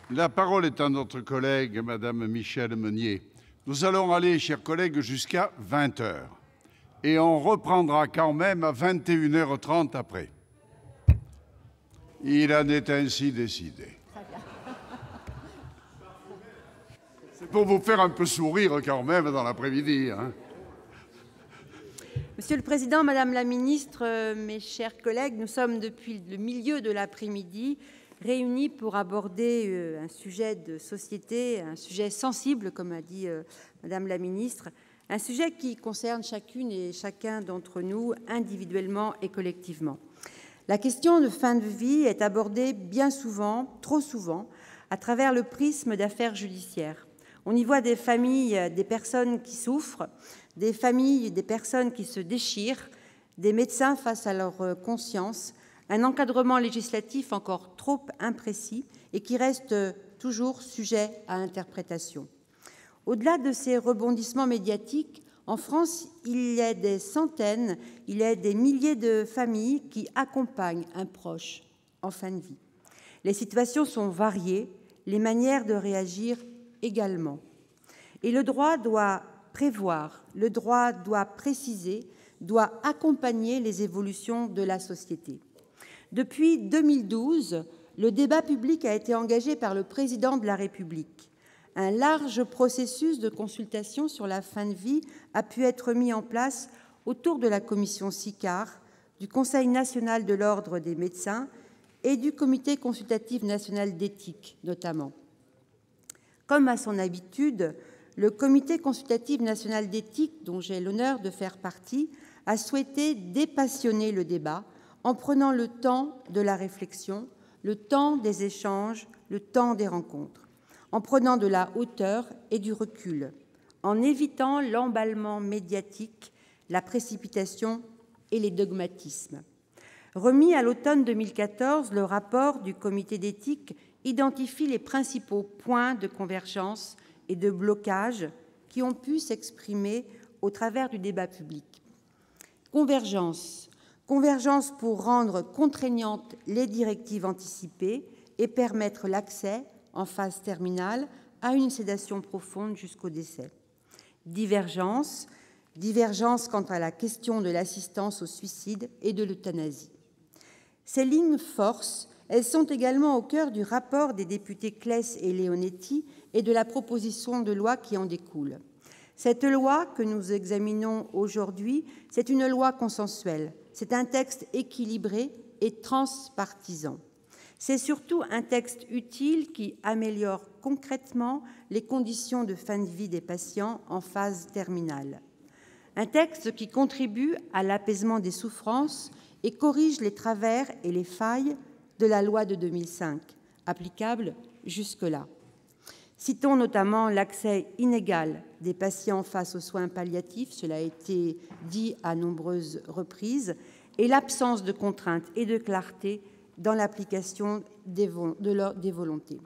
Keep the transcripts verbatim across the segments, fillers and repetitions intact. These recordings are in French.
La parole est à notre collègue Madame Michèle Meunier. Nous allons aller, chers collègues, jusqu'à vingt heures. Et on reprendra quand même à vingt et une heures trente après. Il en est ainsi décidé. C'est pour vous faire un peu sourire quand même dans l'après-midi, hein. Monsieur le Président, Madame la Ministre, mes chers collègues, nous sommes depuis le milieu de l'après-midi réunis pour aborder un sujet de société, un sujet sensible, comme a dit Madame la Ministre, un sujet qui concerne chacune et chacun d'entre nous individuellement et collectivement. La question de fin de vie est abordée bien souvent, trop souvent, à travers le prisme d'affaires judiciaires. On y voit des familles, des personnes qui souffrent, des familles, des personnes qui se déchirent, des médecins face à leur conscience, un encadrement législatif encore trop imprécis et qui reste toujours sujet à interprétation. Au-delà de ces rebondissements médiatiques, en France, il y a des centaines, il y a des milliers de familles qui accompagnent un proche en fin de vie. Les situations sont variées, les manières de réagir également. Et le droit doit prévoir, le droit doit préciser, doit accompagner les évolutions de la société. Depuis deux mille douze, le débat public a été engagé par le Président de la République. Un large processus de consultation sur la fin de vie a pu être mis en place autour de la commission SICAR, du Conseil national de l'ordre des médecins et du Comité consultatif national d'éthique notamment. Comme à son habitude, le Comité consultatif national d'éthique, dont j'ai l'honneur de faire partie, a souhaité dépassionner le débat en prenant le temps de la réflexion, le temps des échanges, le temps des rencontres, en prenant de la hauteur et du recul, en évitant l'emballement médiatique, la précipitation et les dogmatismes. Remis à l'automne deux mille quatorze, le rapport du comité d'éthique identifie les principaux points de convergence et de blocage qui ont pu s'exprimer au travers du débat public. Convergence. Convergence pour rendre contraignantes les directives anticipées et permettre l'accès, en phase terminale, à une sédation profonde jusqu'au décès. Divergence. Divergence quant à la question de l'assistance au suicide et de l'euthanasie. Ces lignes force, elles sont également au cœur du rapport des députés Claes et Leonetti et de la proposition de loi qui en découle. Cette loi que nous examinons aujourd'hui, c'est une loi consensuelle. C'est un texte équilibré et transpartisan. C'est surtout un texte utile qui améliore concrètement les conditions de fin de vie des patients en phase terminale. Un texte qui contribue à l'apaisement des souffrances et corrige les travers et les failles de la loi de deux mille cinq, applicable jusque-là. Citons notamment l'accès inégal des patients face aux soins palliatifs, cela a été dit à nombreuses reprises, et l'absence de contraintes et de clarté dans l'application des, de des volontés.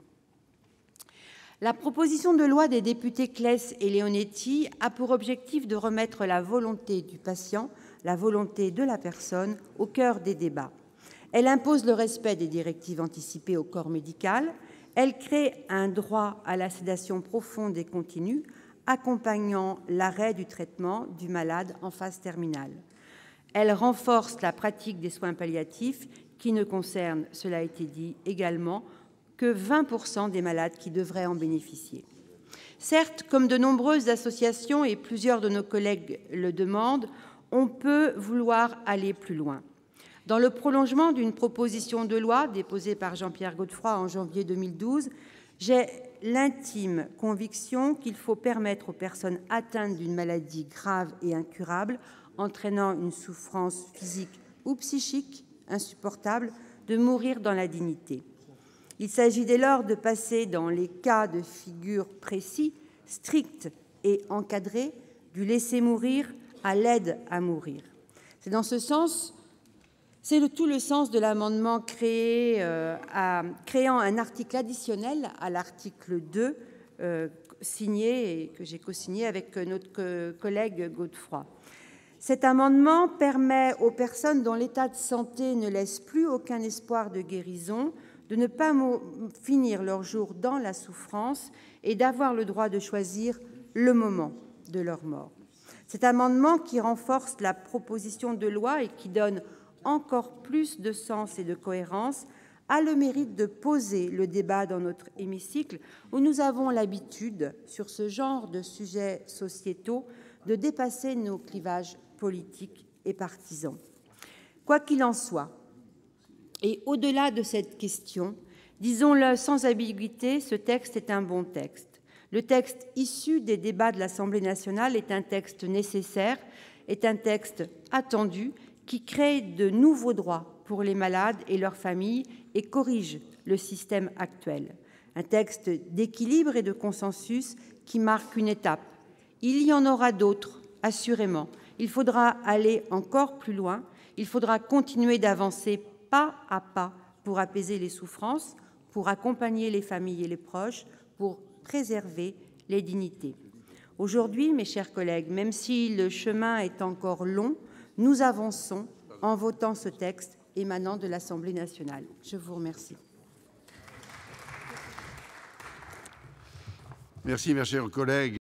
La proposition de loi des députés Claes et Leonetti a pour objectif de remettre la volonté du patient, la volonté de la personne, au cœur des débats. Elle impose le respect des directives anticipées au corps médical. Elle crée un droit à la sédation profonde et continue, accompagnant l'arrêt du traitement du malade en phase terminale. Elle renforce la pratique des soins palliatifs qui ne concernent, cela a été dit également, que vingt pour cent des malades qui devraient en bénéficier. Certes, comme de nombreuses associations et plusieurs de nos collègues le demandent, on peut vouloir aller plus loin. Dans le prolongement d'une proposition de loi déposée par Jean-Pierre Godefroy en janvier deux mille douze, j'ai l'intime conviction qu'il faut permettre aux personnes atteintes d'une maladie grave et incurable, entraînant une souffrance physique ou psychique insupportable, de mourir dans la dignité. Il s'agit dès lors de passer, dans les cas de figure précis, stricts et encadrés, du laisser mourir à l'aide à mourir. C'est dans ce sens C'est le, tout le sens de l'amendement créé, euh, à, créant un article additionnel à l'article deux, euh, signé et que j'ai co-signé avec notre co collègue Godefroy. Cet amendement permet aux personnes dont l'état de santé ne laisse plus aucun espoir de guérison de ne pas finir leurs jours dans la souffrance et d'avoir le droit de choisir le moment de leur mort. Cet amendement, qui renforce la proposition de loi et qui donne encore plus de sens et de cohérence, a le mérite de poser le débat dans notre hémicycle, où nous avons l'habitude, sur ce genre de sujets sociétaux, de dépasser nos clivages politiques et partisans. Quoi qu'il en soit, et au-delà de cette question, disons-le sans ambiguïté, ce texte est un bon texte. Le texte issu des débats de l'Assemblée nationale est un texte nécessaire, est un texte attendu, qui crée de nouveaux droits pour les malades et leurs familles et corrige le système actuel. Un texte d'équilibre et de consensus qui marque une étape. Il y en aura d'autres, assurément. Il faudra aller encore plus loin. Il faudra continuer d'avancer pas à pas pour apaiser les souffrances, pour accompagner les familles et les proches, pour préserver les dignités. Aujourd'hui, mes chers collègues, même si le chemin est encore long, nous avançons en votant ce texte émanant de l'Assemblée nationale. Je vous remercie. Merci, mes chers collègues.